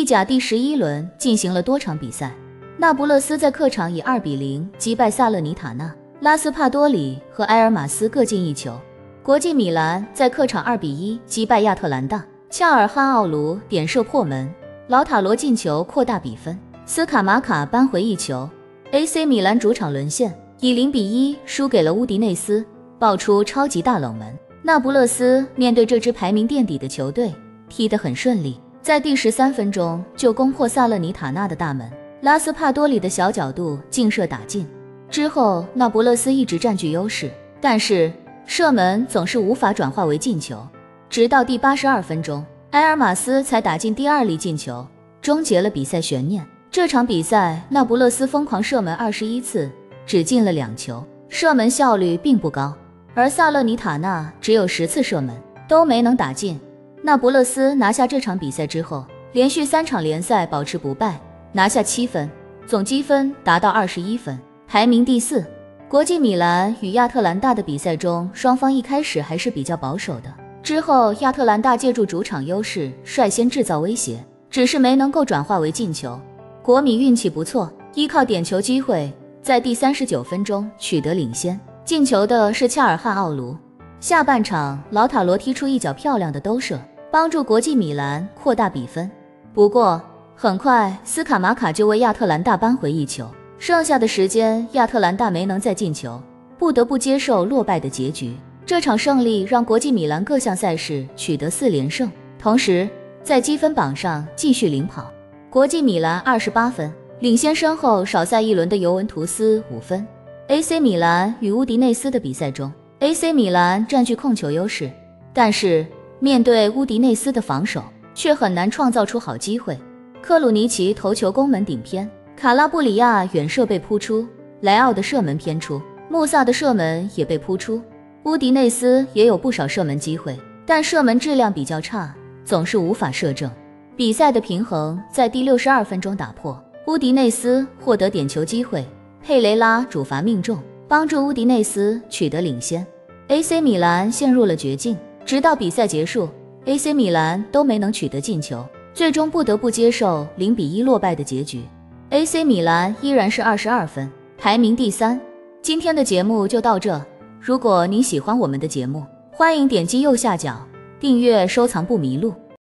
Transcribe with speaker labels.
Speaker 1: 意甲第11轮进行了多场比赛，那不勒斯在客场以2-0击败萨勒尼塔纳，拉斯帕多里和埃尔马斯各进1球。国际米兰在客场2-1击败亚特兰大，恰尔汗奥卢点射破门，劳塔罗进球扩大比分，斯卡马卡扳回1球。AC 米兰主场沦陷，以0-1输给了乌迪内斯，爆出超级大冷门。那不勒斯面对这支排名垫底的球队，踢得很顺利，在第13分钟就攻破萨勒尼塔纳的大门，拉斯帕多里的小角度劲射打进。之后那不勒斯一直占据优势，但是射门总是无法转化为进球，直到第82分钟，埃尔马斯才打进第2粒进球，终结了比赛悬念。这场比赛那不勒斯疯狂射门21次，只进了2球，射门效率并不高，而萨勒尼塔纳只有10次射门都没能打进。那不勒斯拿下这场比赛之后，连续3场联赛保持不败，拿下7分，总积分达到21分，排名第4。国际米兰与亚特兰大的比赛中，双方一开始还是比较保守的，之后亚特兰大借助主场优势率先制造威胁，只是没能够转化为进球。国米运气不错，依靠点球机会在第39分钟取得领先，进球的是恰尔汗奥卢。下半场劳塔罗踢出一脚漂亮的兜射，帮助国际米兰扩大比分。不过很快斯卡马卡就为亚特兰大扳回1球，剩下的时间亚特兰大没能再进球，不得不接受落败的结局。这场胜利让国际米兰各项赛事取得4连胜，同时在积分榜上继续领跑。国际米兰28分，领先身后少赛1轮的尤文图斯5分。AC 米兰与乌迪内斯的比赛中， AC 米兰占据控球优势，但是面对乌迪内斯的防守却很难创造出好机会。克鲁尼奇头球攻门顶偏，卡拉布里亚远射被扑出，莱奥的射门偏出，穆萨的射门也被扑出。乌迪内斯也有不少射门机会，但射门质量比较差，总是无法射正。比赛的平衡在第62分钟打破，乌迪内斯获得点球机会，佩雷拉主罚命中，帮助乌迪内斯取得领先。AC 米兰陷入了绝境，直到比赛结束 AC 米兰都没能取得进球，最终不得不接受0-1落败的结局。AC 米兰依然是22分，排名第3。今天的节目就到这，如果您喜欢我们的节目，欢迎点击右下角订阅收藏不迷路。